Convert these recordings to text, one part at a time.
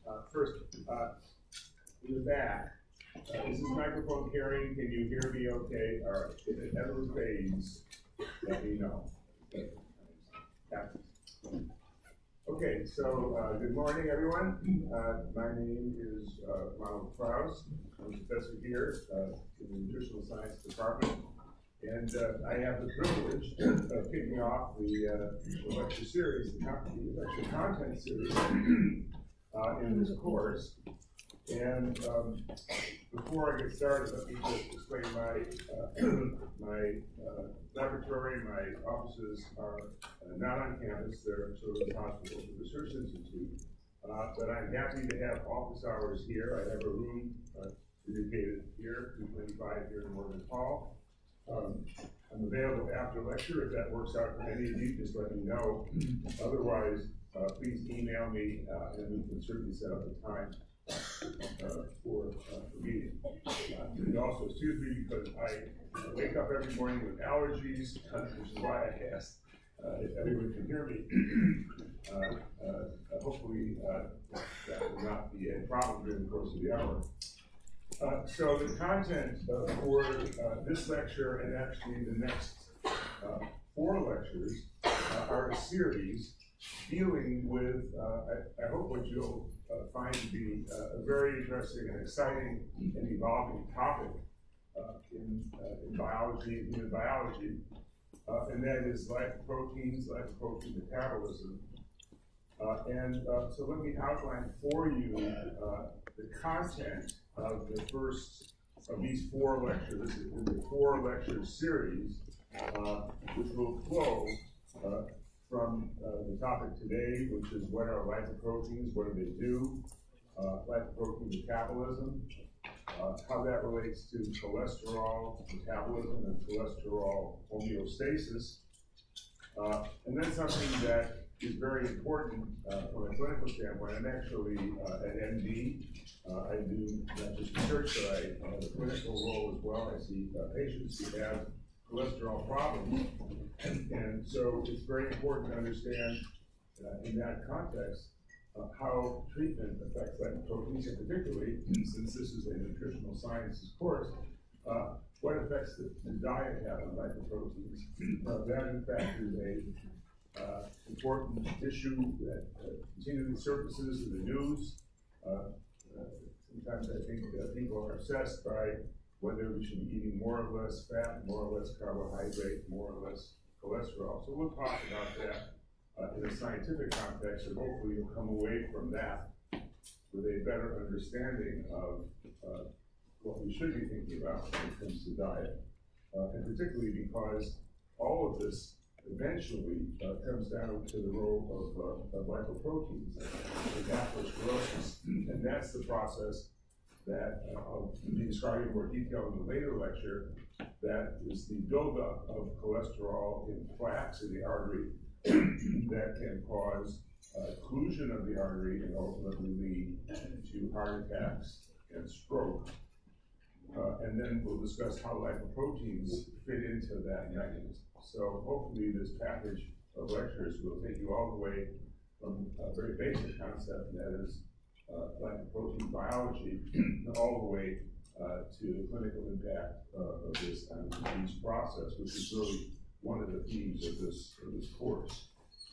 First, in the back, is this microphone carrying? Can you hear me okay? All right. If it ever fades, let me know. Okay, so good morning, everyone. My name is Ronald Krause. I'm a professor here in the Nutritional Science Department. And I have the privilege of kicking off the lecture series, the lecture content series in this course. And before I get started, let me just explain my laboratory. My offices are not on campus. They're at Children's Hospital, the Research Institute. But I'm happy to have office hours here. I have a room dedicated here, 225 here in Morgan Hall. I'm available after lecture. If that works out for any of you, just let me know. Otherwise, please email me, and we can certainly set up a time for the meeting. And also, excuse me, because I wake up every morning with allergies, which is why I asked if everyone can hear me. Hopefully, that will not be a problem during the course of the hour. So the content for this lecture and actually the next 4 lectures are a series dealing with, I hope what you'll find to be a very interesting and exciting and evolving topic in biology, in human biology, and that is lipoproteins, lipoprotein metabolism. So let me outline for you the content of the first of these 4 lectures in the 4 lecture series, which will flow from the topic today, which is what are lipoproteins, what do they do, lipoprotein metabolism, how that relates to cholesterol metabolism and cholesterol homeostasis, and then something that is very important from a clinical standpoint. I'm actually an MD. I do not just research, but I have a clinical role as well. I see patients who have cholesterol problems. And so it's very important to understand in that context how treatment affects lipoproteins, and particularly, since this is a nutritional sciences course, what effects the diet have on lipoproteins. That, in fact, is a important issue that continually surfaces in the news. Sometimes I think people are obsessed by whether we should be eating more or less fat, more or less carbohydrate, more or less cholesterol. So we'll talk about that in a scientific context, and hopefully you'll come away from that with a better understanding of what we should be thinking about when it comes to diet, and particularly because all of this eventually comes down to the role of lipoproteins in atherosclerosis, and that's the process that I'll be describing in more detail in the later lecture. That is the buildup of cholesterol in plaques in the artery that can cause occlusion of the artery and ultimately lead to heart attacks and stroke. And then we'll discuss how lipoproteins fit into that mechanism. So hopefully this package of lectures will take you all the way from a very basic concept, that is lipoprotein biology, all the way to the clinical impact of this disease process, which is really one of the themes of this course.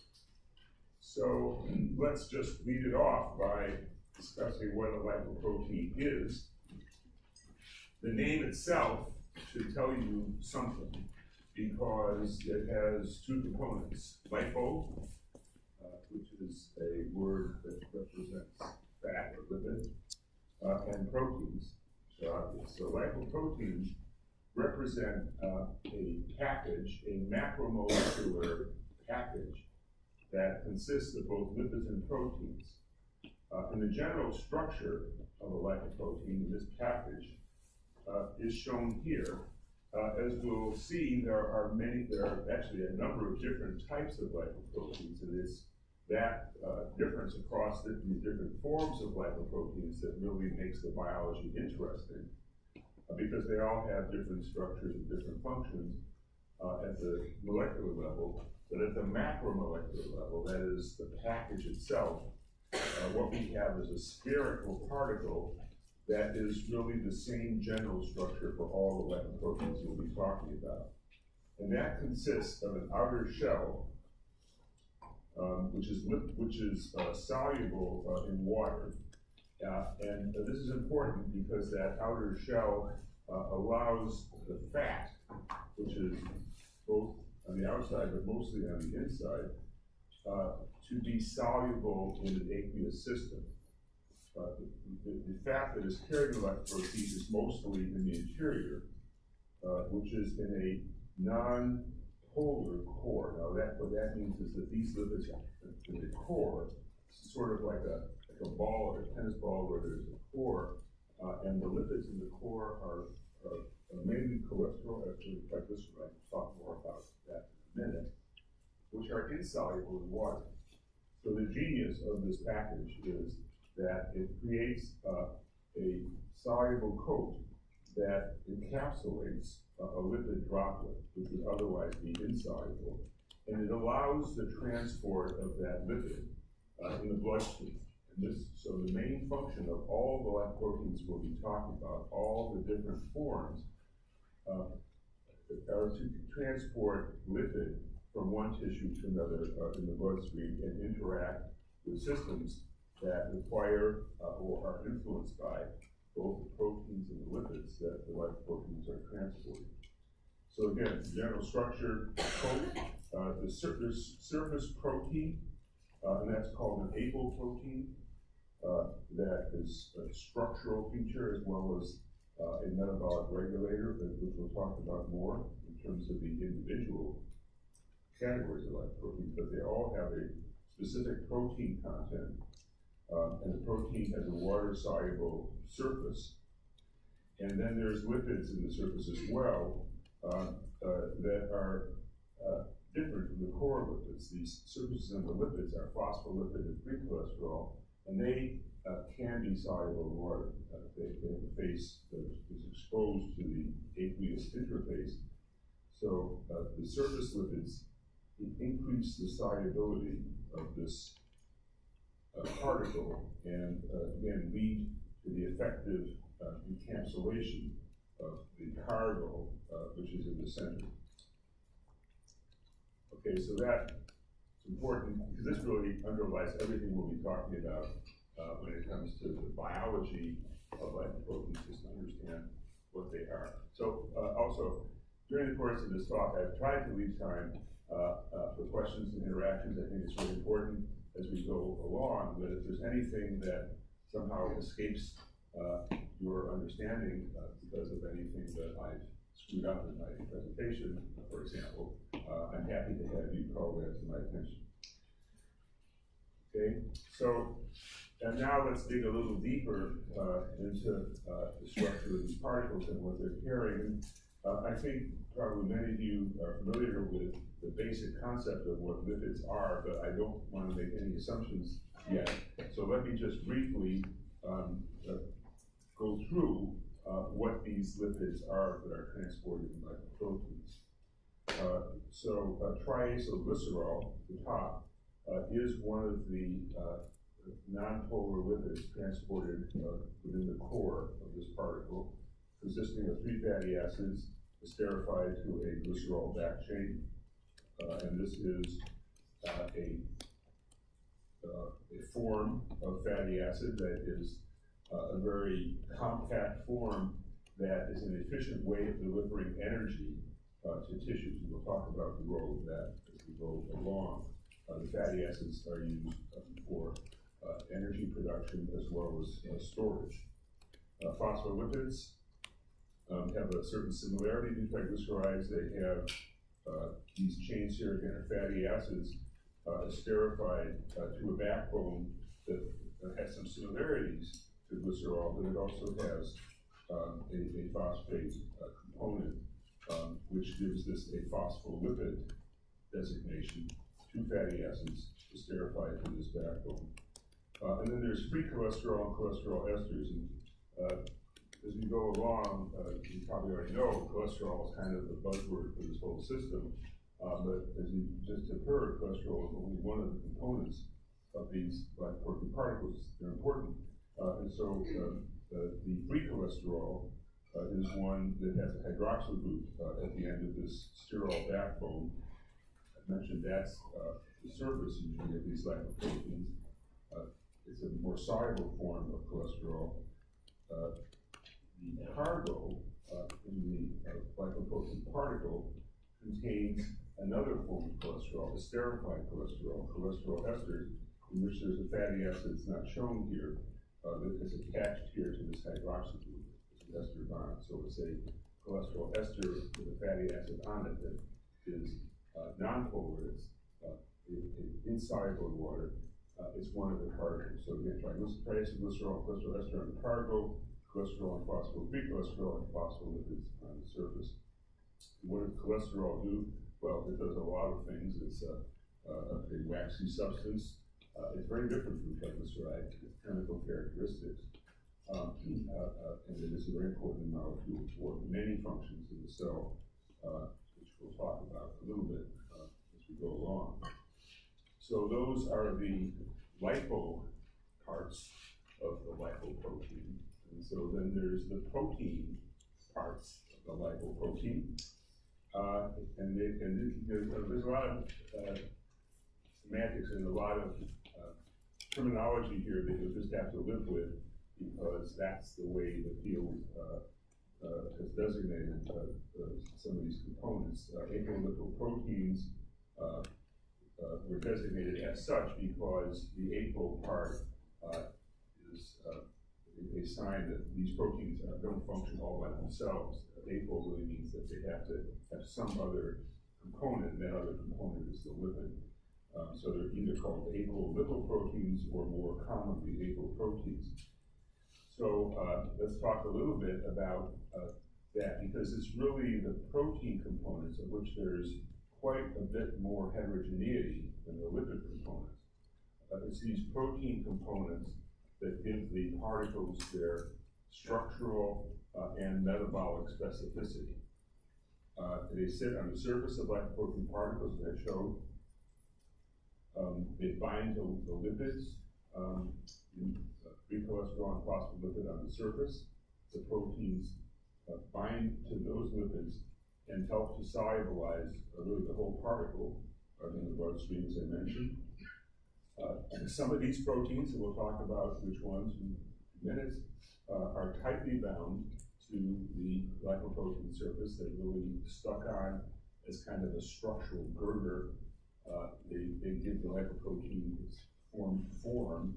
So let's just lead it off by discussing what a lipoprotein is. The name itself should tell you something, because it has 2 components: lipo, which is a word that represents fat or lipid, and proteins. So lipoproteins represent a package, a macromolecular package that consists of both lipids and proteins. And the general structure of a lipoprotein in this package is shown here. As we'll see, there are actually a number of different types of lipoproteins, and it's that difference across these different forms of lipoproteins that really makes the biology interesting, because they all have different structures and different functions at the molecular level. But at the macromolecular level, that is the package itself, what we have is a spherical particle that is really the same general structure for all the lipoproteins we'll be talking about. And that consists of an outer shell, which is soluble in water. And this is important because that outer shell allows the fat, which is both on the outside but mostly on the inside, to be soluble in an aqueous system. The fat that is carried in lipoproteins is mostly in the interior, which is in a non-polar core. Now, what that means is that these lipids in the core, it's sort of like a ball, or a tennis ball, where there's a core, and the lipids in the core are mainly cholesterol, actually triglyceride. I'll talk more about that in a minute, which are insoluble in water. So the genius of this package is that it creates a soluble coat that encapsulates a lipid droplet, which would otherwise be insoluble, and it allows the transport of that lipid in the bloodstream. So the main function of all the lipoproteins we'll be talking about, all the different forms, are to transport lipid from one tissue to another in the bloodstream and interact with systems that require or are influenced by both the proteins and the lipids that the lipoproteins are transporting. So again, general structure, the surface protein, and that's called an apoprotein. That is a structural feature as well as a metabolic regulator, which we'll talk about more in terms of the individual categories of lipoproteins, but they all have a specific protein content, and the protein has a water-soluble surface. And then there's lipids in the surface as well that are different from the core lipids. These surfaces in the lipids are phospholipid and free cholesterol, and they can be soluble in water. They have a phase that is exposed to the aqueous interface. So the surface lipids increase the solubility of this particle and again lead to the effective encapsulation of the cargo, which is in the center. Okay, so that's important because this really underlies everything we'll be talking about when it comes to the biology of lipoproteins, just to understand what they are. So also, during the course of this talk, I've tried to leave time for questions and interactions. I think it's really important as we go along that if there's anything that somehow escapes your understanding because of anything that I've screwed up in my presentation, for example, I'm happy to have you call that to my attention. Okay, so and now let's dig a little deeper into the structure of these particles and what they're carrying. I think probably many of you are familiar with the basic concept of what lipids are, but I don't want to make any assumptions yet. So let me just briefly go through what these lipids are that are transported in lipoproteins. Triacylglycerol, the top, is one of the nonpolar lipids transported within the core of this particle, consisting of 3 fatty acids esterified to a glycerol back chain. And this is a form of fatty acid that is a very compact form that is an efficient way of delivering energy to tissues. And we'll talk about the role of that as we go along. The fatty acids are used for energy production as well as storage. Phospholipids have a certain similarity to triglycerides. They have these chains here, again, are fatty acids esterified to a backbone that has some similarities to glycerol, but it also has a phosphate component, which gives this a phospholipid designation. 2 fatty acids esterified to this backbone. And then there's free cholesterol and cholesterol esters. And as we go along, you probably already know cholesterol is kind of the buzzword for this whole system. But as you just have heard, cholesterol is only one of the components of these lipoprotein particles. They're important. And so the free cholesterol is one that has a hydroxyl group at the end of this sterol backbone. I mentioned that's the surface usually of these lipoproteins. It's a more soluble form of cholesterol. The cargo in the lipoprotein particle contains another form of cholesterol, esterified cholesterol, cholesterol esters, in which there's a fatty acid that's not shown here that is attached here to this hydroxyl group. Ester bond. So it's a cholesterol ester with a fatty acid on it that is nonpolar. It's insoluble in water. It's one of the cargos. So again, triacylglycerol, cholesterol ester on the cargo, cholesterol and phospholipid cholesterol and phospholipids on the surface. And what does cholesterol do? Well, it does a lot of things. It's a waxy substance. It's very different from triglyceride. Its chemical characteristics. And it is a very important molecule for many functions in the cell, which we'll talk about a little bit as we go along. So those are the lipo parts of the lipoprotein. And so then there's the protein parts of the lipoprotein. And there's a lot of semantics and a lot of terminology here that you'll just have to live with, because that's the way the field has designated some of these components. Apolipoproteins were designated as such because the apo part is a sign that these proteins don't function all by themselves. Apo really means that they have to have some other component, and that other component is the lipid. So they're either called apolipoproteins or more commonly apoproteins. So let's talk a little bit about that, because it's really the protein components of which there's quite a bit more heterogeneity than the lipid components. It's these protein components that give the particles their structural and metabolic specificity. They sit on the surface of lipoprotein particles, as I showed. They bind to the lipids. Free cholesterol and phospholipid on the surface. The proteins bind to those lipids and help to solubilize really the whole particle in the bloodstream, as I mentioned. And some of these proteins, and we'll talk about which ones in minutes, are tightly bound to the lipoprotein surface. They're really stuck on as kind of a structural girder. They give the lipoprotein its form.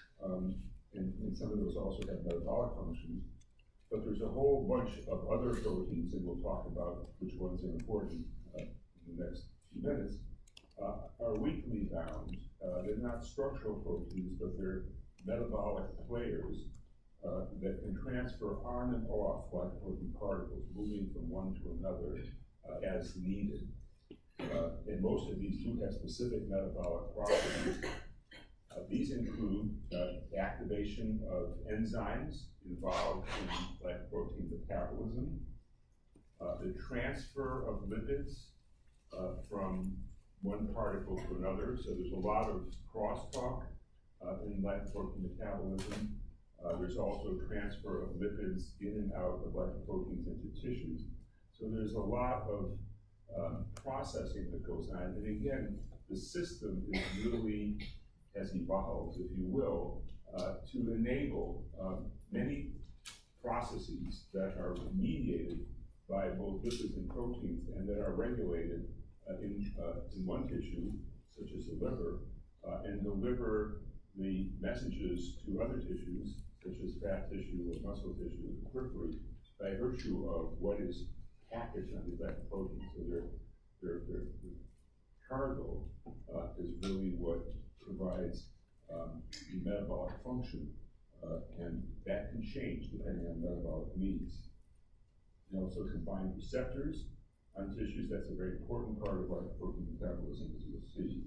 And some of those also have metabolic functions. But there's a whole bunch of other proteins, and we'll talk about which ones are important in the next few minutes, are weakly bound. They're not structural proteins, but they're metabolic players that can transfer on and off lipoprotein particles, moving from one to another as needed. And most of these do have specific metabolic properties. These include activation of enzymes involved in lipoprotein metabolism, the transfer of lipids from one particle to another. So there's a lot of crosstalk in lipoprotein metabolism. There's also transfer of lipids in and out of lipoproteins into tissues. So there's a lot of processing that goes on. And again, the system is really has evolved, if you will, to enable many processes that are mediated by both lipids and proteins and that are regulated in one tissue, such as the liver, and deliver the messages to other tissues, such as fat tissue or muscle tissue, the periphery, by virtue of what is packaged on these lipoproteins. So their cargo is really what provides the metabolic function, and that can change depending on metabolic needs. They also combine receptors on tissues. That's a very important part of lipoprotein metabolism, as you'll see.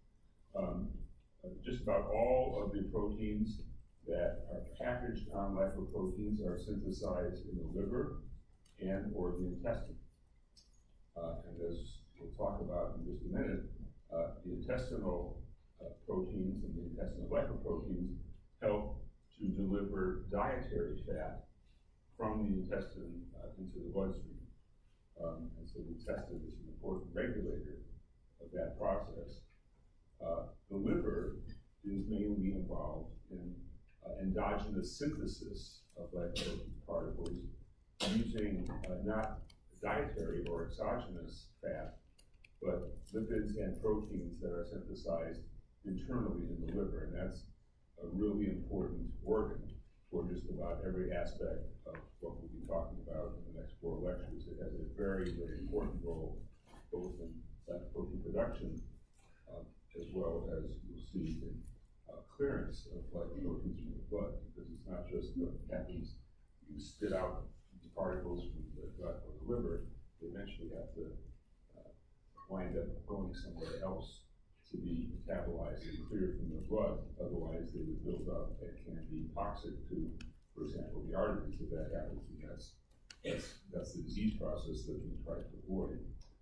Just about all of the proteins that are packaged on lipoproteins are synthesized in the liver and or the intestine. And as we'll talk about in just a minute, the intestinal proteins and the intestinal glycoproteins help to deliver dietary fat from the intestine into the bloodstream. And so the intestine is an important regulator of that process. The liver is mainly involved in endogenous synthesis of lipoprotein particles using not dietary or exogenous fat, but lipids and proteins that are synthesized internally in the liver. And that's a really important organ for just about every aspect of what we'll be talking about in the next 4 lectures. It has a very, very important role both in lipoprotein production as well as you'll see in clearance of lipoproteins from the blood, because it's not just what happens, you spit out these particles from the gut or the liver, they eventually have to wind up going somewhere else to be metabolized and cleared from the blood. Otherwise, they would build up and can be toxic to, for example, the arteries. If that happens, that's the disease process that we try to avoid.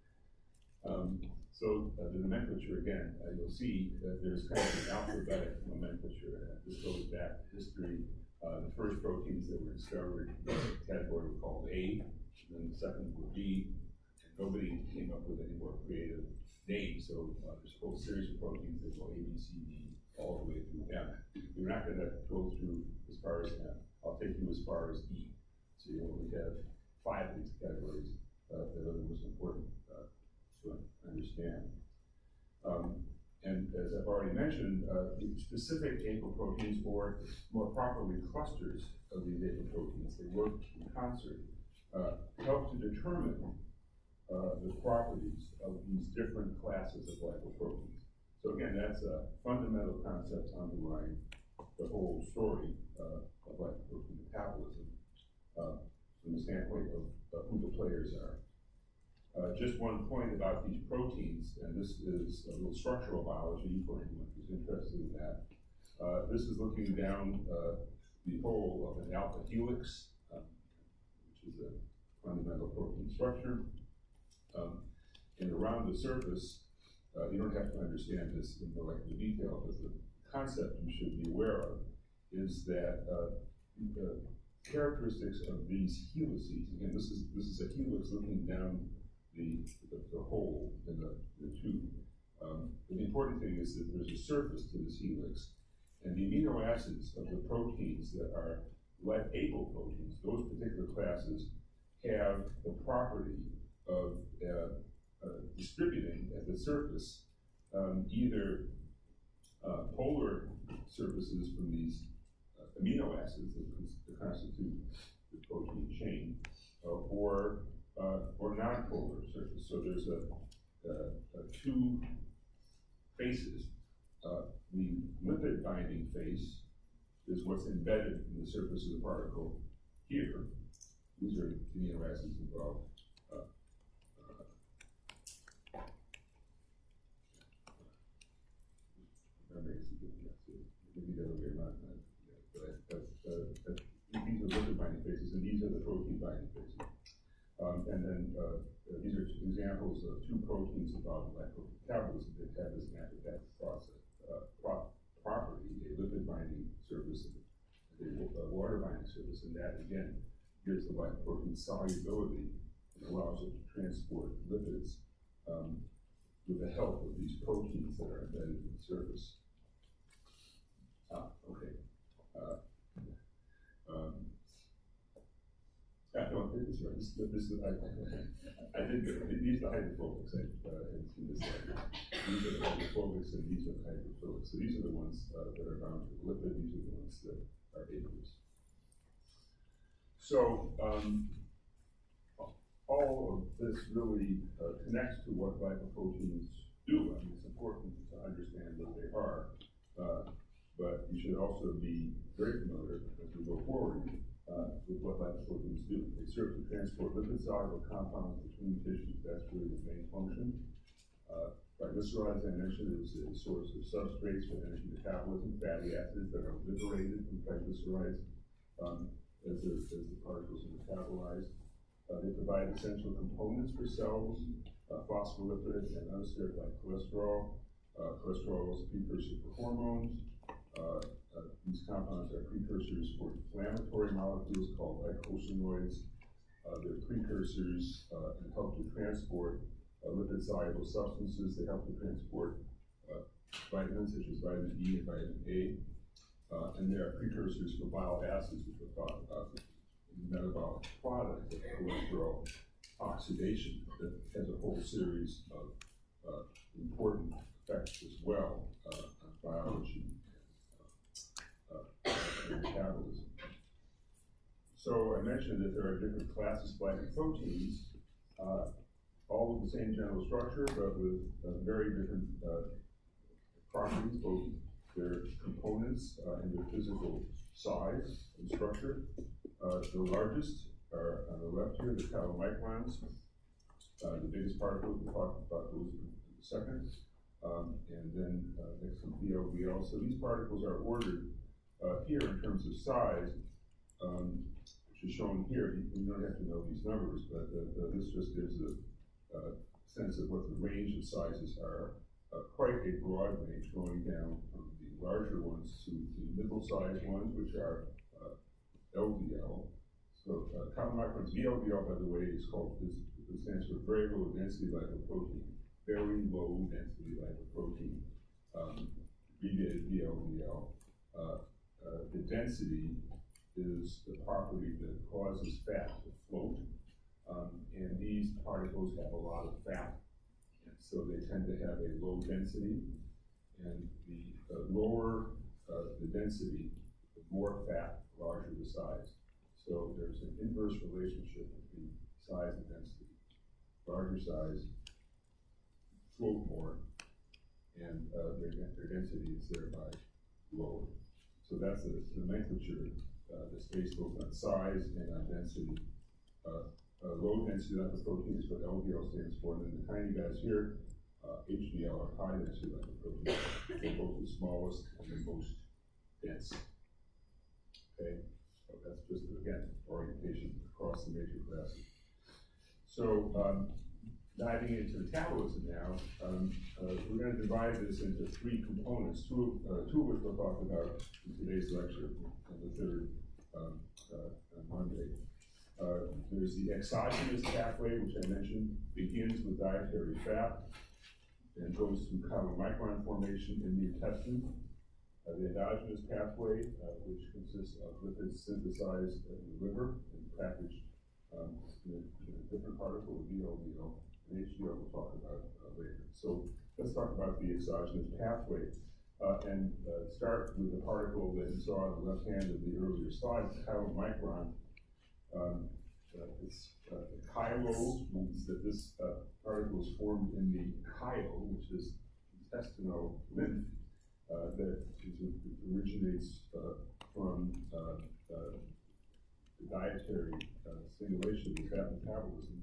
So the nomenclature, again, you'll see that there's kind of an alphabetic nomenclature. This goes back to history. The first proteins that were discovered in the category were called A, and then the second were B, and nobody came up with any more creative names. So there's a whole series of proteins that go A, B, C, D, all the way through M. We're not going to go through as far as M. I'll take you as far as E. So you only have 5 of these categories that are the most important to understand. And as I've already mentioned, specific apoproteins, or more properly clusters of these apoproteins, they work in concert, help to determine the properties of these different classes of lipoproteins. So again, that's a fundamental concept underlying the whole story of lipoprotein metabolism from the standpoint of who the players are. Just one point about these proteins, and this is a little structural biology for anyone who's interested in that. This is looking down the whole of an alpha helix, which is a fundamental protein structure. And around the surface, you don't have to understand this in molecular detail, but the concept you should be aware of is that the characteristics of these helices, again, this is a helix looking down the hole in the tube. But the important thing is that there's a surface to this helix, and the amino acids of the proteins that are like apoproteins, those particular classes, have the property of distributing at the surface either polar surfaces from these amino acids that constitute the protein chain, or non-polar surface. So there's two faces. The lipid binding face is what's embedded in the surface of the particle here. These are amino acids involved. Maybe the other way around. These are lipid binding faces, and these are the protein binding faces. And then these are examples of 2 proteins involved in lipoprotein that have this antipath process property, a lipid binding surface and a water binding surface, and that again gives the lipoprotein solubility and allows it to transport lipids with the help of these proteins that are embedded in the surface. Okay. No, it's right. I think these are the hydrophobics. I've seen this slide. These are the hydrophobics, and these are the hydrophilics. So these are the ones that are bound to the lipid. These are the ones that are aqueous. So all of this really connects to what lipoproteins do. I mean, it's important to understand what they are, but you should also be very familiar as we go forward with what lipoproteins do. They serve to transport lipid-soluble compounds between tissues. That's really the main function. Triglycerides, I mentioned, is a source of substrates for energy metabolism, fatty acids that are liberated from triglycerides as the particles are metabolized. They provide essential components for cells, phospholipids, and unsteric like cholesterol. cholesterol is a precursor for hormones. These compounds are precursors for inflammatory molecules called glycosinoids. They're precursors and help to transport lipid-soluble substances. They help to transport vitamins such as vitamin E and vitamin A. And they are precursors for bile acids, which we'll talk about. The metabolic product of cholesterol oxidation that has a whole series of important effects as well on biology and metabolism. So I mentioned that there are different classes of glycoproteins, all with the same general structure, but with very different properties, both their components and their physical size and structure. The largest are on the left here, the chylomicrons. The biggest particles, we'll talk about those in a second. And then next to VLDL. So these particles are ordered here in terms of size, which is shown here. You don't have to know these numbers, but this just gives a sense of what the range of sizes are. Quite a broad range, going down from the larger ones to the middle-sized ones, which are LDL. So chylomicrons, VLDL, by the way, is called, it stands for very low density lipoprotein. Very low density lipoprotein, abbreviated VLDL. The density is the property that causes fat to float, and these particles have a lot of fat, and so they tend to have a low density, and the lower the density, the more fat, the larger the size. So there's an inverse relationship between size and density. Larger size, float more, and their density is thereby lower. So that's the nomenclature that's based both on size and on density. Low density lipoprotein is what LDL stands for, and then the tiny guys here, HDL, are high density lipoprotein. They're both the smallest and the most dense. Okay, so that's just, again, orientation across the major classes. So diving into metabolism now, we're going to divide this into three components, two of which we'll talk about in today's lecture, and the third on Monday. There's the exogenous pathway, which I mentioned, begins with dietary fat and goes through chylomicron formation in the intestine. The endogenous pathway, which consists of lipids synthesized in the liver and packaged in a different particle, VLDL, and HDL we'll talk about later. So let's talk about the exogenous pathway and start with the particle that you saw on the left hand of the earlier slide, the chylomicron. Chylo means that this particle is formed in the chyle, which is intestinal lymph, that originates from the dietary stimulation of fat metabolism.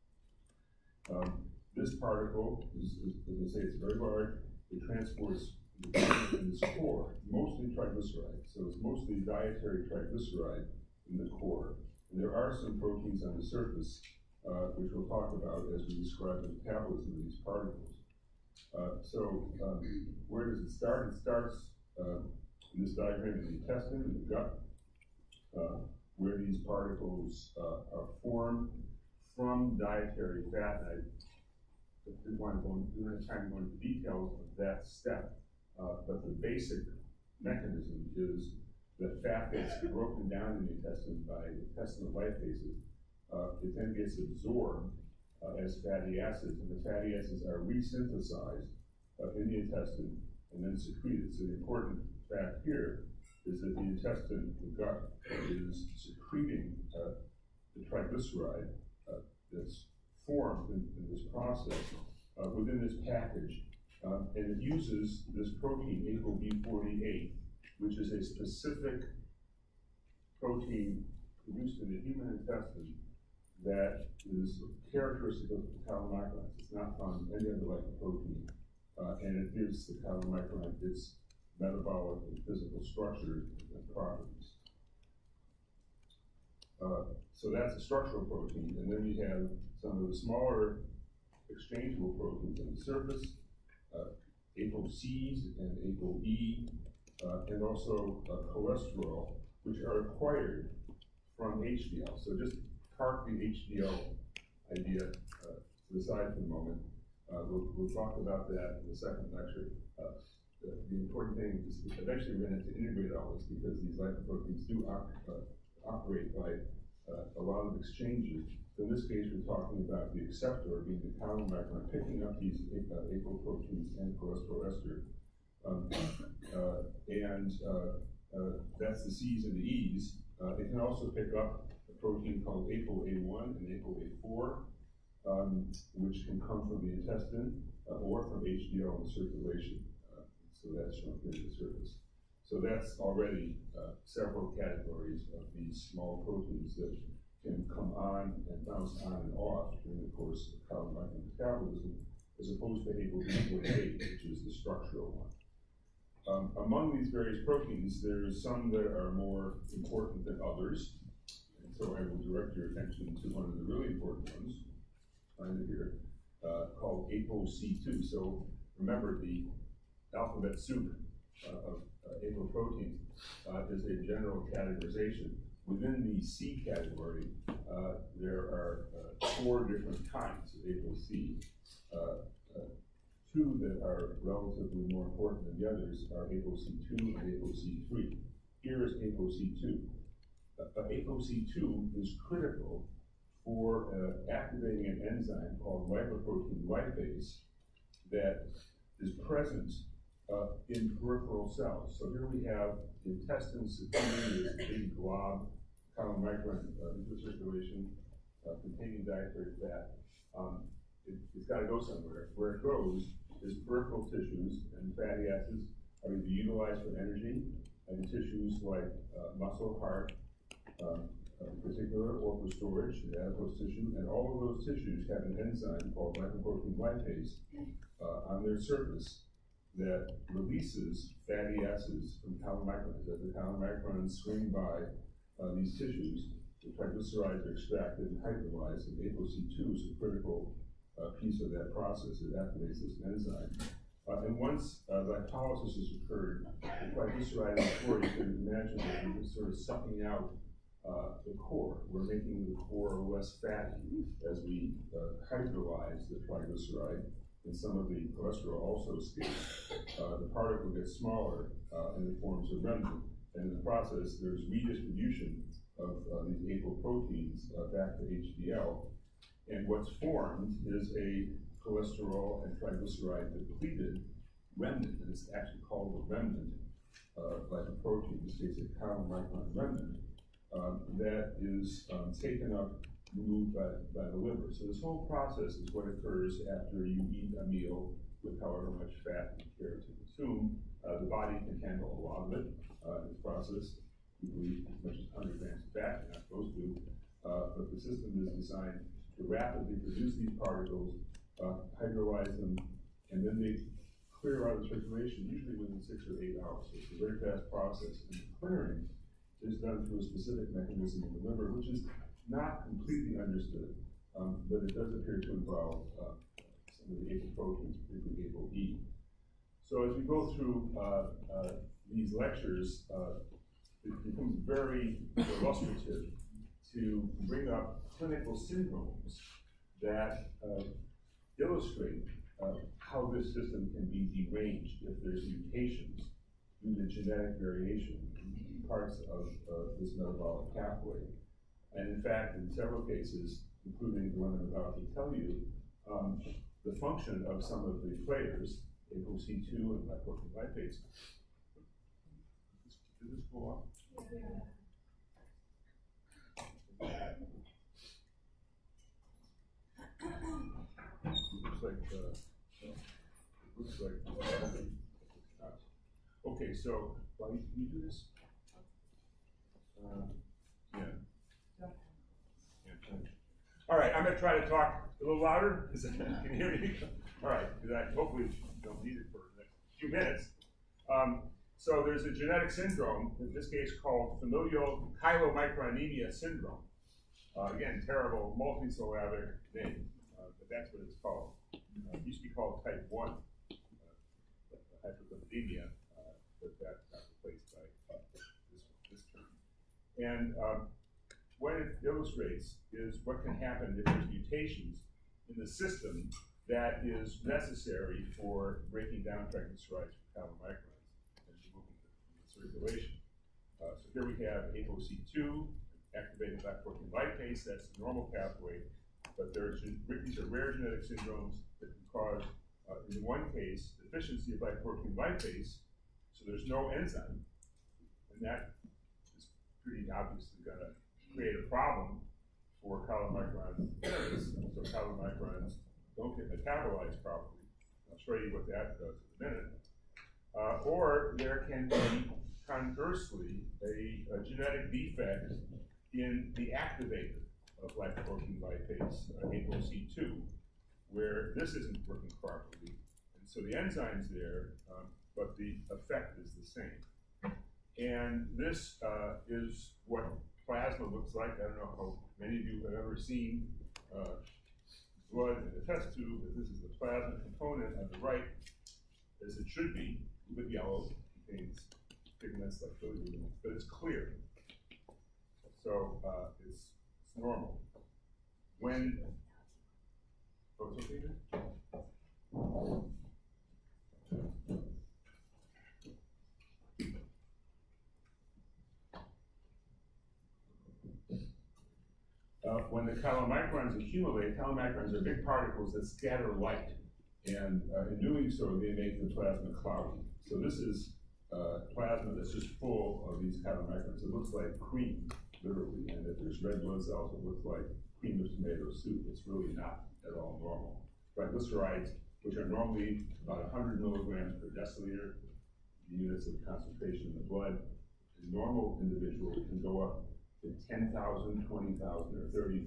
This particle, as I say, it's very large. It transports in its core, mostly triglyceride. So it's mostly dietary triglyceride in the core. And there are some proteins on the surface, which we'll talk about as we describe the metabolism of these particles. Where does it start? It starts in this diagram in the intestine, in the gut, where these particles are formed from dietary fat. And I didn't want to go into details of that step, but the basic mechanism is that fat gets broken down in the intestine by intestinal lipases. It then gets absorbed as fatty acids, and the fatty acids are resynthesized in the intestine and then secreted. So the important fact here is that the intestine, the gut, is secreting the triglyceride that's formed in this process within this package, and it uses this protein, ApoB48, which is a specific protein produced in the human intestine that is characteristic of the chylomicrons. It's not found in any other lipoprotein, and it gives the chylomicron its metabolic and physical structure and properties. So that's a structural protein, and then we have some of the smaller exchangeable proteins on the surface. ApoCs and ApoE, and also cholesterol, which are acquired from HDL. So just park the HDL idea to the side for the moment. We'll talk about that in the second lecture. The important thing is eventually we're going to have to integrate all this because these lipoproteins do operate by a lot of exchanges. So in this case, we're talking about the acceptor being the chylomicron picking up these apoproteins and cholesterol ester. That's the C's and the E's. It can also pick up a protein called ApoA1 and ApoA4, which can come from the intestine or from HDL in the circulation. So that's shown here at the surface. So that's already several categories of these small proteins that can come on and bounce on and off during the course of chylomicron metabolism, as opposed to ApoB48, which is the structural one. Among these various proteins, there's some that are more important than others, and so I will direct your attention to one of the really important ones, find it here, called ApoC2. So remember, the alphabet soup of apoproteins is a general categorization. Within the C category, there are 4 different kinds of ApoC. 2 that are relatively more important than the others are ApoC2 and ApoC3. Here is ApoC2. ApoC2 is critical for activating an enzyme called lipoprotein lipase that is present in peripheral cells. So here we have the intestines secreting this big glob, chylomicron intercirculation containing dietary fat. It's got to go somewhere. Where it goes is peripheral tissues, and fatty acids are either utilized for energy in tissues like muscle, heart, in particular, or for storage, the adipose tissue, and all of those tissues have an enzyme called lipoprotein lipase on their surface that releases fatty acids from chylomicrons. As the chylomicrons swing by these tissues, the triglycerides are extracted and hydrolyzed, and ApoC2 is a critical piece of that process. It activates this enzyme. And once lipolysis has occurred, the triglyceride in the core, you can imagine that we're just sort of sucking out the core. We're making the core less fatty as we hydrolyze the triglyceride, and some of the cholesterol also escapes. The particle gets smaller and it forms a remnant. And in the process, there's redistribution of these apoproteins back to HDL. And what's formed is a cholesterol and triglyceride depleted remnant, and it's actually called a remnant lipoprotein, in this case a chylomicron remnant, that is taken up, removed by the liver. So this whole process is what occurs after you eat a meal with however much fat you care to consume. The body can handle a lot of it in this process. You can eat as much as 100 grams of fat, you're not supposed to, but the system is designed to rapidly produce these particles, hydrolyze them, and then they clear out of circulation, usually within 6 or 8 hours. So it's a very fast process. And the clearing is done through a specific mechanism in the liver, which is not completely understood, but it does appear to involve some of the apoproteins, particularly ApoE. So as we go through these lectures, it becomes very illustrative to bring up clinical syndromes that illustrate how this system can be deranged if there's mutations due to genetic variation in parts of this metabolic pathway. And in fact, in several cases, including the one I'm about to tell you, the function of some of the players, ApoC2 and lipoprotein lipase, did this go off? Yeah. Looks like okay, so why can you do this? Yeah. All right, I'm going to try to talk a little louder. Can you hear me? All right, because I hopefully don't need it for the next few minutes. So there's a genetic syndrome, in this case called familial chylomicronemia syndrome. Again, terrible multisyllabic name, but that's what it's called. It used to be called type 1. hyperlipidemia, but that got replaced by this term. And what it illustrates is what can happen if there's mutations in the system that is necessary for breaking down triglycerides for chylomicrons and removing them from the circulation. So here we have ApoC2, activated glycoprotein lipase, that's the normal pathway, but these are rare genetic syndromes that can cause, in one case, deficiency of glycoprotein lipase, so there's no enzyme, and that is pretty obviously going to create a problem for chylomicron parents, so chylomicrons don't get metabolized properly. I'll show you what that does in a minute. Or there can be, conversely, a genetic defect in the activator of glycoprotein lipase, ApoC2, where this isn't working properly. And so the enzyme's there, but the effect is the same. And this is what plasma looks like. I don't know how many of you have ever seen blood in a test tube, but this is the plasma component on the right, as it should be, with yellow, contains pigments like bilirubin, but it's clear. So it's normal. When, oh, it's okay then? When the chylomicrons accumulate, chylomicrons are big particles that scatter light, and in doing so, they make the plasma cloudy. So this is plasma that's just full of these chylomicrons. It looks like cream, literally, and if there's red blood cells, it looks like cream of tomato soup. It's really not at all normal. Triglycerides, which are normally about 100 milligrams per deciliter, the units of concentration in the blood, a normal individual can go up to 10,000, 20,000, or 30,000.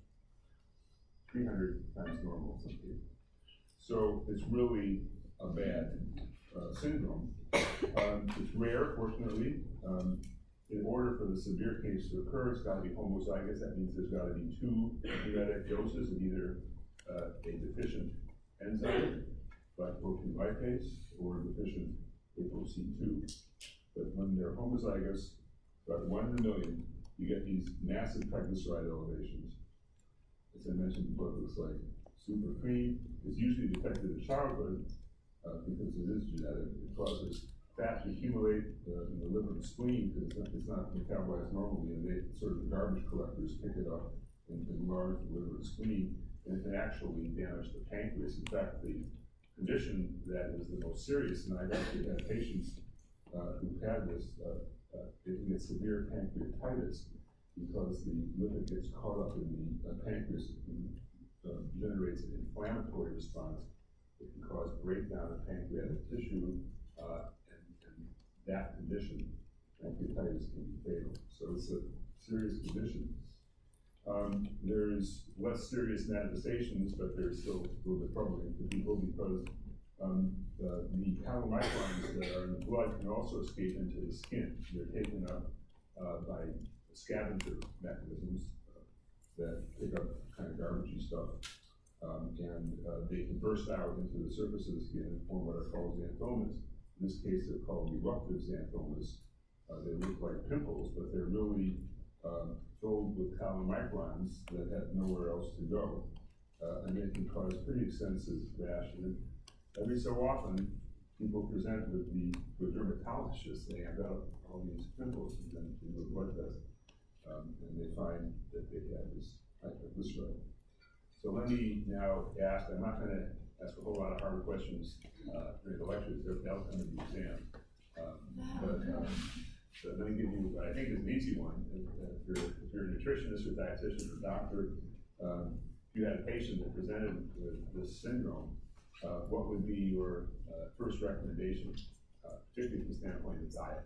300 times normal in some cases. So it's really a bad syndrome. It's rare, fortunately. In order for the severe case to occur, it's got to be homozygous. That means there's got to be two genetic doses of either a deficient enzyme, glycoprotein lipase, or deficient ApoC2. But when they're homozygous, about 1 in a million, you get these massive triglyceride elevations. As I mentioned, the blood looks like super cream. It's usually detected in childhood because it is genetic. It causes fat to accumulate in the liver and spleen because it's not metabolized normally, and they sort of the garbage collectors pick it up and enlarge the liver and spleen, and it can actually damage the pancreas. In fact, the condition that is the most serious, and I've actually had patients who've had this, they can get severe pancreatitis because the lipid gets caught up in the pancreas and generates an inflammatory response. It can cause breakdown of pancreatic tissue, and that condition, pancreatitis, can be fatal. So it's a serious condition. There's less serious manifestations, but they're still a little bit troubling to people because the chylomicrons that are in the blood can also escape into the skin. They're taken up by scavenger mechanisms that pick up kind of garbagey stuff, and they can burst out into the surface of the skin and form what are called xanthomas. In this case, they're called eruptive xanthomas. They look like pimples, but they're really filled with chylomicrons that have nowhere else to go, and they can cause pretty extensive rash. And every so often, people present with dermatologists. They have out all these pimples and then do a blood test, and they find that they have this hyperglyceride. So let me now ask. I'm not going to ask a whole lot of hard questions during the lectures. They'll come in the exam. So let me give you what I think is an easy one. If you're a nutritionist or dietitian or doctor, if you had a patient that presented with this syndrome, what would be your first recommendation, particularly from the standpoint of diet?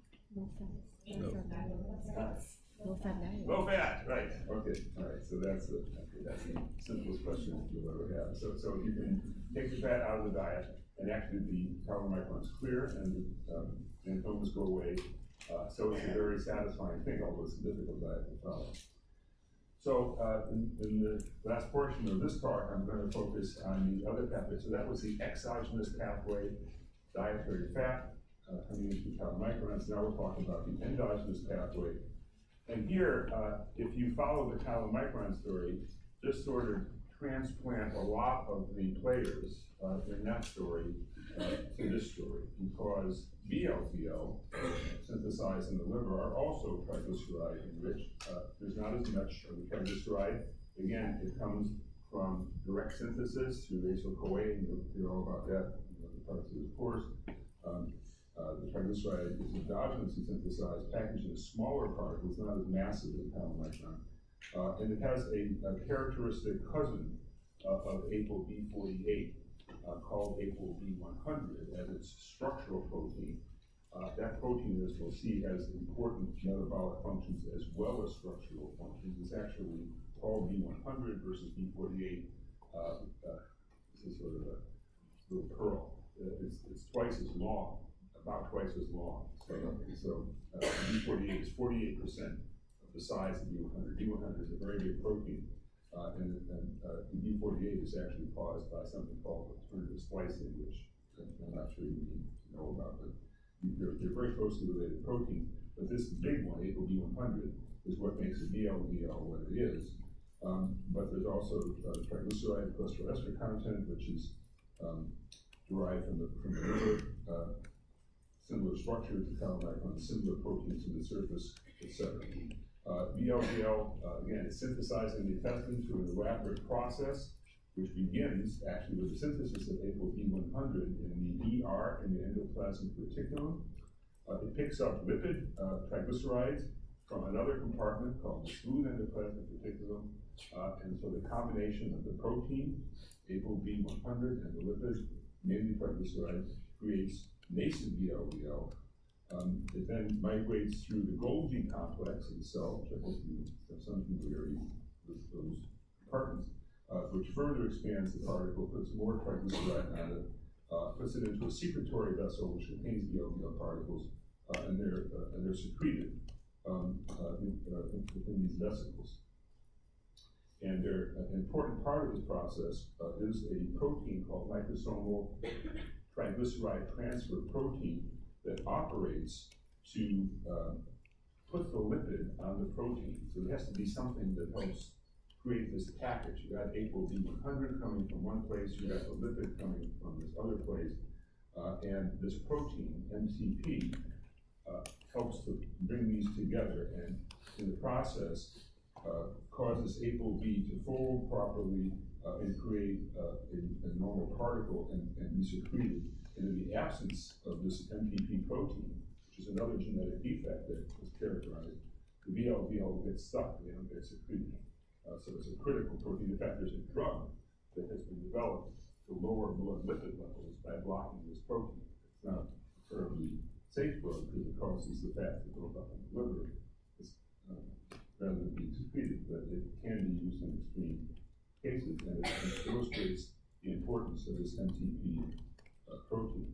Low fat diet. Low fat, right? Okay, all right. So that's the simplest question you'll ever have. So you can take the fat out of the diet, and actually the chylomicrons clear, and the xanthomas go away. So it's a very satisfying thing, although it's a difficult diet to follow. So in the last portion of this talk, I'm going to focus on the other pathway. So that was the exogenous pathway. dietary fat coming into chylomicrons. Now we're talking about the endogenous pathway. And here, if you follow the chylomicron story, just sort of transplant a lot of the players in that story to this story, because VLDL synthesized in the liver are also triglyceride enriched. There's not as much of the triglyceride. Again, it comes from direct synthesis through acyl-CoA, and you'll hear all about that in other parts of this course. The triglyceride is endogenously synthesized, packaged in smaller particles, not as massive as chylomicron. And it has a characteristic cousin of ApoB48 called ApoB100 as its structural protein. That protein, as we'll see, has important metabolic functions as well as structural functions. It's actually called B100 versus B48. This is sort of a little pearl. It's twice as long, about twice as long. So B48 is 48% of the size of B100. B100 is a very big protein, and the B48 is actually caused by something called alternative splicing, which I'm not sure you need to know about, but they're very closely related proteins. But this big one, ApoB100, is what makes the VLDL what it is. But there's also triglyceride cholesterol content, which is derived from the liver, similar structure to chylomicron, similar proteins in the surface, etc. VLDL, again, is synthesized in the intestine through an elaborate process, which begins actually with the synthesis of ApoB100 in the ER, in the endoplasmic reticulum. It picks up lipid triglycerides from another compartment called the smooth endoplasmic reticulum, and so the combination of the protein, ApoB100, and the lipid, mainly triglycerides, creates nascent VLDL. It then migrates through the Golgi complex in the cell, which I hope you have some familiarity with those compartments, which further expands the particle, puts more triglyceride on it, puts it into a secretory vessel which contains VLDL particles, and they're secreted within these vesicles. And an important part of this process is a protein called liposomal triglyceride transfer protein that operates to put the lipid on the protein. So there has to be something that helps create this package. You got ApoB100 coming from one place, you got the lipid coming from this other place, and this protein, MCP, helps to bring these together, and in the process causes ApoB to fold properly and create a normal particle and be secreted. And in the absence of this MPP protein, which is another genetic defect that is characterized, the VLDL gets stuck, they don't get secreted. So it's a critical protein. In fact, there's a drug that has been developed to lower blood lipid levels by blocking this protein. It's not a terribly safe drug because it causes the fat to build up in the liver rather than being secreted, but it can be used in extreme cases, and it illustrates the importance of this MTP protein.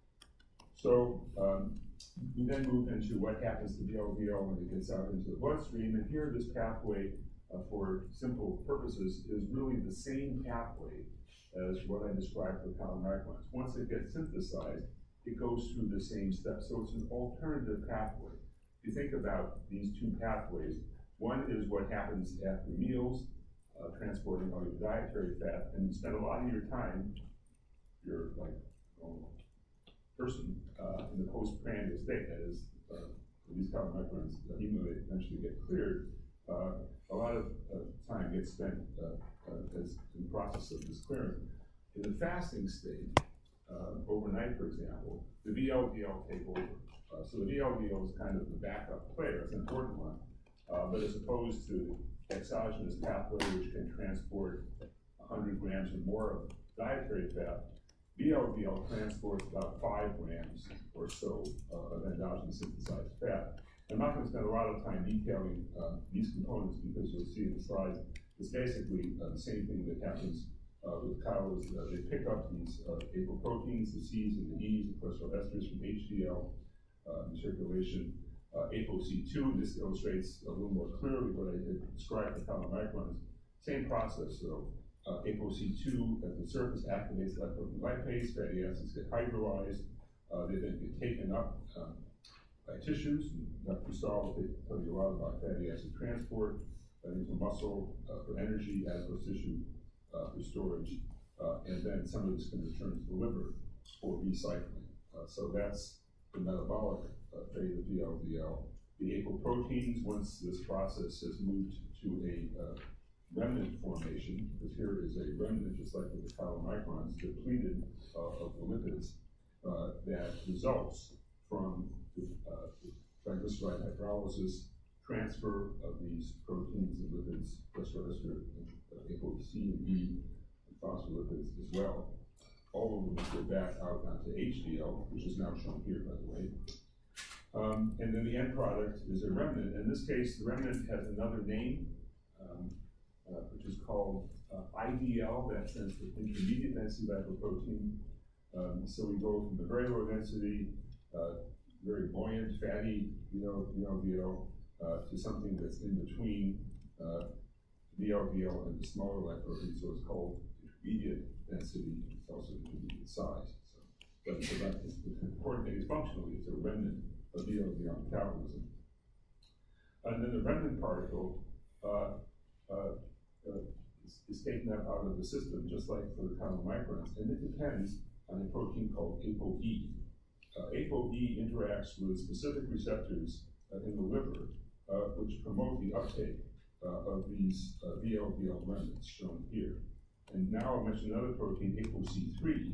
So we then move into what happens to VLDL when it gets out into the bloodstream, and here this pathway, for simple purposes, is really the same pathway as what I described for chylomicrons. Once it gets synthesized, it goes through the same steps. So it's an alternative pathway. If you think about these two pathways, one is what happens after meals, transporting all your dietary fat, and you spend a lot of your time, you're like a person, in the postprandial state. That is, these chylomicrons, even though they eventually get cleared, a lot of time gets spent as in the process of this clearance. In the fasting state, overnight, for example, the VLDL take over. So the VLDL is kind of the backup player. It's an important one. But as opposed to exogenous pathway, which can transport 100 grams or more of dietary fat, VLDL transports about 5 grams or so of endogenous synthesized fat. I'm not going to spend a lot of time detailing these components because you'll see in the slides, it's basically the same thing that happens with cows. They pick up these apoproteins, the C's and the E's, the cholesterol esters from HDL in circulation. ApoC2, this illustrates a little more clearly what I had described for chylomicrons. Same process, so ApoC2 at the surface activates lipoprotein lipase, fatty acids get hydrolyzed, They then get taken up by tissues. Dr. Stahl will tell you a lot about fatty acid transport into muscle for energy, adipose tissue for storage, and then some of this can return to the liver for recycling. So that's the metabolic fate of VLDL. The apoproteins, once this process has moved to a remnant formation, because here is a remnant, just like with the chylomicrons, depleted of the lipids, that results from the triglyceride hydrolysis, transfer of these proteins and lipids, cholesterol, ApoC and E, and phospholipids as well. All of them go back out onto HDL, which is now shown here, by the way. And then the end product is a remnant. In this case, the remnant has another name, which is called IDL, that stands for intermediate density lipoprotein. So we go from the very low density, very buoyant, fatty VLDL to something that's in between VLDL and the smaller lipoprotein, so it's called intermediate density. It's also intermediate size. So, but the important thing is functionally, it's a remnant of VLDL metabolism. And then the remnant particle is taken out of the system, just like for the chylomicrons, and it depends on a protein called ApoE. ApoE interacts with specific receptors in the liver, which promote the uptake of these VLDL remnants shown here. And now I'll mention another protein, ApoC3.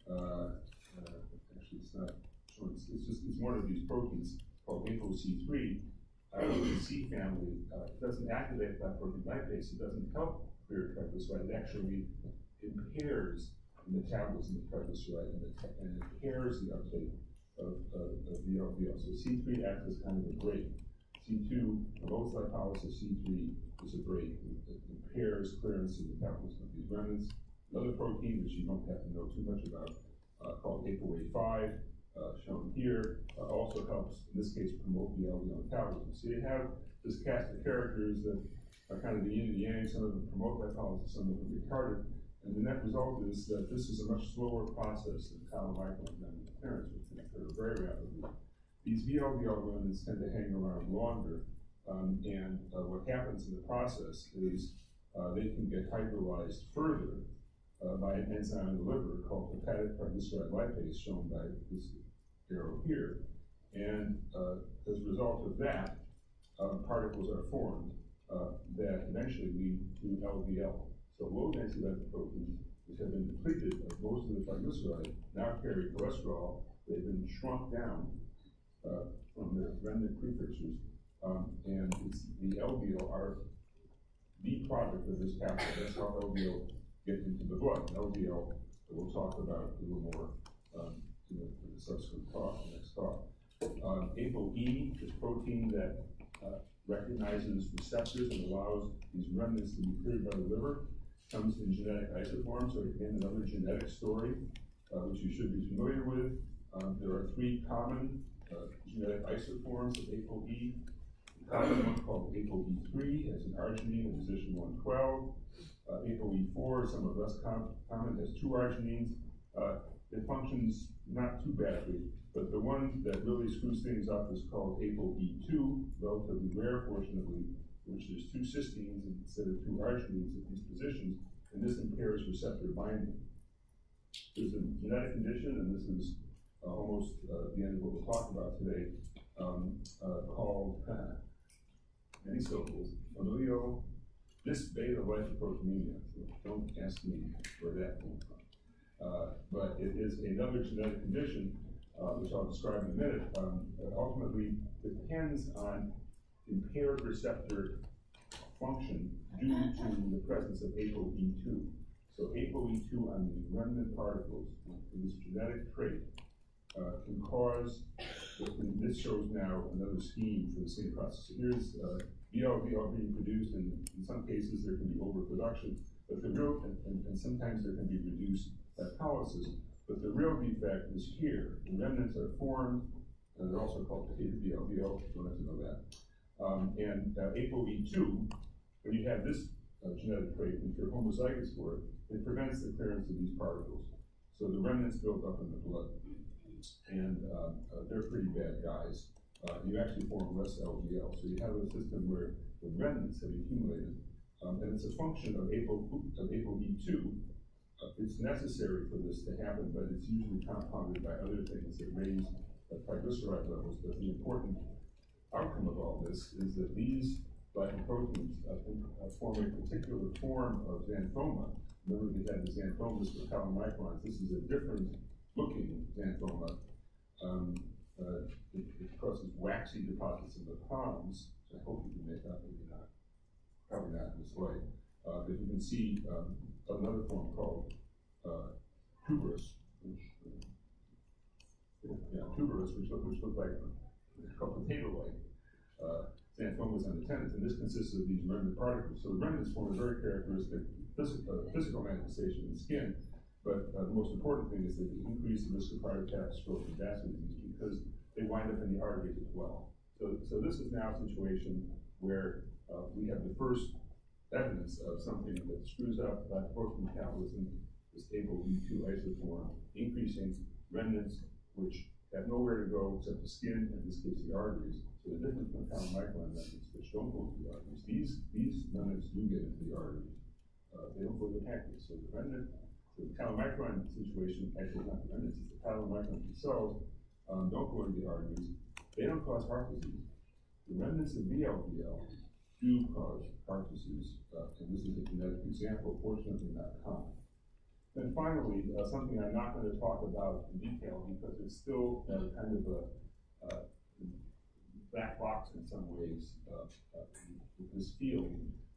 Actually, it's not shown. It's one of these proteins called ApoC3. The C family doesn't activate lipoprotein lipase. It doesn't help clear triglyceride. It actually impairs the metabolism of triglyceride and impairs the uptake of VLDL. So C3 acts as kind of a brake. C2 promotes lipolysis. C3 is a brake. It impairs clearance and metabolism of these remnants. Another protein, which you don't have to know too much about, called ApoA5, shown here, also helps, in this case, promote VLDL metabolism. So you have this cast of characters that are kind of the yin and yang. Some of them promote lipolysis, some of them retard it. And the net result is that this is a much slower process than chylomicron remnant clearance, which can occur very rapidly. These VLDL remnants tend to hang around longer, and what happens in the process is they can get hydrolyzed further by an enzyme in the liver called hepatic triglyceride lipase, shown by this arrow here. And as a result of that, particles are formed that eventually lead to LDL. So low-density lipoproteins, which have been depleted of most of the triglyceride, now carry cholesterol. They've been shrunk down from their remnant prefixtures, and it's the LDL are the product of this pathway. That's how LDL get into the blood. LDL, we'll talk about a little more in the subsequent talk, the next talk. ApoE is protein that recognizes receptors and allows these remnants to be cleared by the liver. Comes in genetic isoforms, so again, another genetic story, which you should be familiar with. There are three common genetic isoforms of ApoE. The common one called ApoE3 has an arginine in position 112. ApoE4, somewhat less common, has two arginines. It functions not too badly, but the one that really screws things up is called ApoE2, relatively rare, fortunately, which is two cysteines instead of two arginines at these positions, and this impairs receptor binding. There's a genetic condition, and this is almost the end of what we'll talk about today, called many syllables, familial dysbeta-lipoproteinemia. So don't ask me where that came from. But it is another genetic condition, which I'll describe in a minute, that ultimately depends on impaired receptor function due to the presence of ApoE2. So ApoE2 on the remnant particles, this genetic trait, can cause, and this shows now another scheme for the same process. So here's VLDL being produced, and in some cases there can be overproduction, but the real, and sometimes there can be reduced lipolysis, but the real defect is here. The remnants are formed, and they're also called potato VLDL, you don't have to know that. And ApoE2, when you have this genetic trait, if you're homozygous for it, it prevents the clearance of these particles. So the remnants build up in the blood. and they're pretty bad guys. You actually form less LDL, so you have a system where the remnants have accumulated, and it's a function of ApoE2. It's necessary for this to happen, but it's usually compounded by other things that raise triglyceride levels. But the important outcome of all this is that these glycoproteins form a particular form of xanthoma. Remember, we had the xanthomas for chylomicrons. This is a different looking xanthoma. It causes waxy deposits in the palms. I hope you can make out, maybe not. Probably not in this way. But you can see another form called tuberous, tuberous, which look like potato-like xanthomas on the tendons, and this consists of these remnant particles. So the remnants form a very characteristic physical manifestation in the skin, but the most important thing is that they increase the risk of heart attack, stroke, and vascular disease because they wind up in the arteries as well. So this is now a situation where we have the first evidence of something that screws up glycoprotein metabolism, this ApoE2 isoform, increasing remnants which have nowhere to go except the skin, in this case the arteries. So the difference from chylomicron remnants which don't go to the arteries, these remnants do get into the arteries. They don't go to the pancreas. So the remnant, the chylomicron situation, actually not the remnants, it's the chylomicron themselves, don't go into the arteries. They don't cause heart disease. The remnants of VLDL do cause heart disease, and this is a genetic example, fortunately not common. And finally, something I'm not going to talk about in detail because it's still kind of a black box in some ways with this field,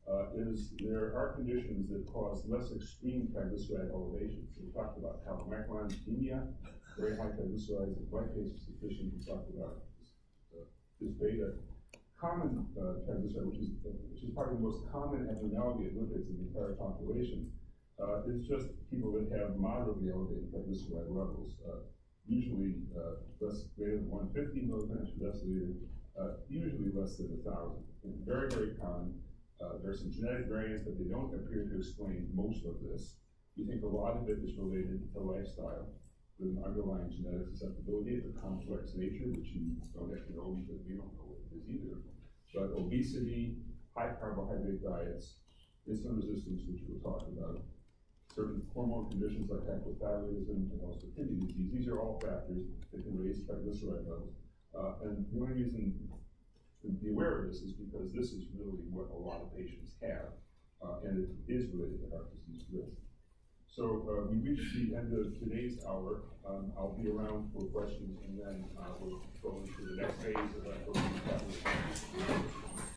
is there are conditions that cause less extreme triglyceride elevations. So we talked about chylomicron ischemia, very high triglycerides, the glycase is sufficient. We talked about this beta. Common triglyceride, which is probably the most common abnormality of lipids in the entire population, is just people that have moderately elevated triglyceride levels, usually greater than 150 milligrams per deciliter, usually less than 1,000. Very, very common. There are some genetic variants, but they don't appear to explain most of this. We think a lot of it is related to lifestyle, with an underlying genetic susceptibility of a complex nature, which you don't have to know because we don't know what it is either. But obesity, high carbohydrate diets, insulin resistance, which we'll talk about, certain hormone conditions like hypothyroidism and also kidney disease, these are all factors that can raise triglyceride levels. And the only reason to be aware of this is because this is really what a lot of patients have, and it is related to heart disease risk. So we reached the end of today's hour. I'll be around for questions, and then we'll go into the next phase of our program.